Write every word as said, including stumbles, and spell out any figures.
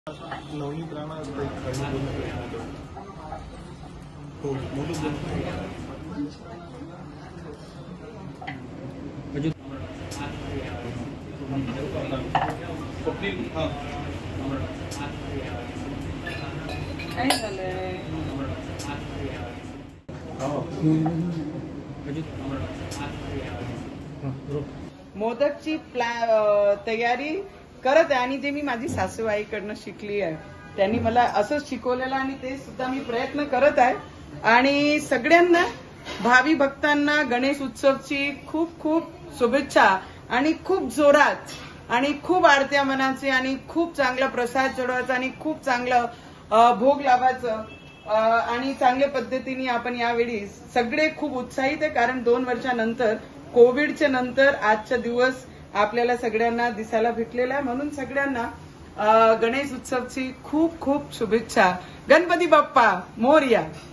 नवनीत राणा हो मोठं काय झालंय मोदकची प्लॅ तयारी करत आहे आणि ते मी माझी सासूबाईकडनं शिकली आहे. त्यांनी मला असंच शिकवलेलं आणि ते सुद्धा मी प्रयत्न करत आहे. आणि सगळ्यांना भावी भक्तांना गणेश उत्सवची खूप खूप शुभेच्छा आणि खूप जोरात आणि खूप आरत्या मनाचे आणि खूप चांगला प्रसाद चढवायचा आणि खूप चांगलं भोग लावायचं आणि चांगल्या पद्धतीने आपण यावेळी सगळे खूप उत्साहित आहे. कारण दोन वर्षानंतर कोविडच्या नंतर आजचा दिवस आपल्याला सगळ्यांना दिसायला भेटलेला आहे. म्हणून सगळ्यांना गणेश उत्सवची खूप खूप शुभेच्छा. गणपती बाप्पा मोरया.